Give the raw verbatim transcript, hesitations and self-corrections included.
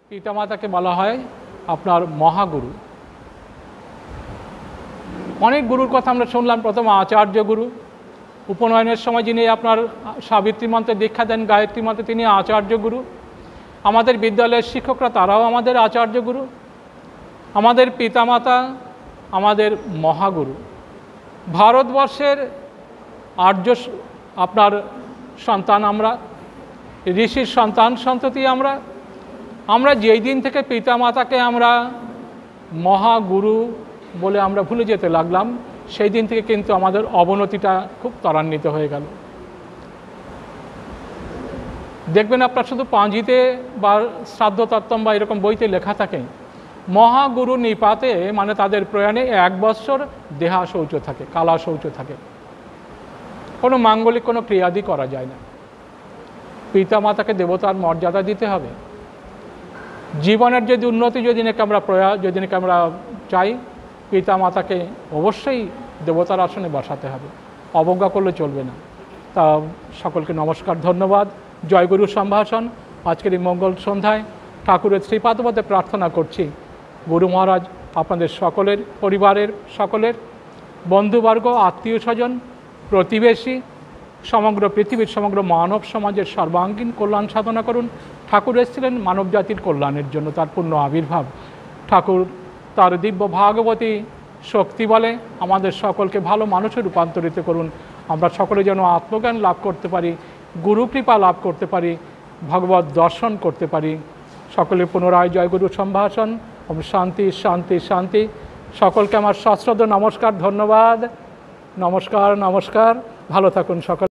পিতামাতাকে বলা হয় আপনার মহাগুরু। অনেক গুরুর কথা আমরা শুনলাম। প্রথম আচার্য গুরু, উপনয়নের সময় যিনি আপনার সাবিত্রী মন্ত্রে দীক্ষা দেন, গায়ত্রী মন্ত্রে, তিনি আচার্য গুরু। আমাদের বিদ্যালয়ের শিক্ষকরা তারাও আমাদের আচার্য গুরু। আমাদের পিতামাতা আমাদের মহাগুরু। ভারতবর্ষের আর্য আপনার সন্তান আমরা, ঋষির সন্তান সন্ততি আমরা। আমরা যেই দিন থেকে পিতামাতাকে আমরা মহাগুরু বলে আমরা ভুলে যেতে লাগলাম, সেই দিন থেকে কিন্তু আমাদের অবনতিটা খুব ত্বরান্বিত হয়ে গেল। দেখবেন আপনার শুধু পাঁজিতে বা শ্রাদ্ধ তত্ত্বম বা এরকম বইতে লেখা থাকে, মহাগুরু নিপাতে মানে তাদের প্রয়াণে এক বৎসর দেহা শৌচ থাকে, কালা শৌচ থাকে, কোনো মাঙ্গলিক কোনো ক্রিয়াদি করা যায় না। পিতামাতাকে দেবতার মর্যাদা দিতে হবে। জীবনের যদি উন্নতি যদি নাকি আমরা প্রয়া যদি নাকি আমরা চাই, পিতামাতাকে অবশ্যই দেবতার আসনে বসাতে হবে, অবজ্ঞা করলে চলবে না। তা সকলকে নমস্কার, ধন্যবাদ। জয়গুরু সম্ভাষণ। আজকের এই মঙ্গল সন্ধ্যায় ঠাকুরের শ্রীপাদপদে প্রার্থনা করছি, গুরু মহারাজ আপনাদের সকলের, পরিবারের সকলের, বন্ধুবর্গ, আত্মীয় স্বজন, প্রতিবেশী, সমগ্র পৃথিবীর সমগ্র মানব সমাজের সর্বাঙ্গীন কল্যাণ সাধনা করুন। ঠাকুর এসেছিলেন মানব জাতির কল্যাণের জন্য, তার পূর্ণ আবির্ভাব। ঠাকুর তার দিব্য ভাগবতী শক্তি বলে আমাদের সকলকে ভালো মানুষে রূপান্তরিত করুন। আমরা সকলে যেন আত্মজ্ঞান লাভ করতে পারি, গুরু কৃপা লাভ করতে পারি, ভগবত দর্শন করতে পারি। সকলে পুনরায় জয়গুরু সম্ভাষণ। ওম শান্তি শান্তি শান্তি। সকলকে আমার সশ্রদ্ধ নমস্কার, ধন্যবাদ। নমস্কার নমস্কার। ভালো থাকুন সকল।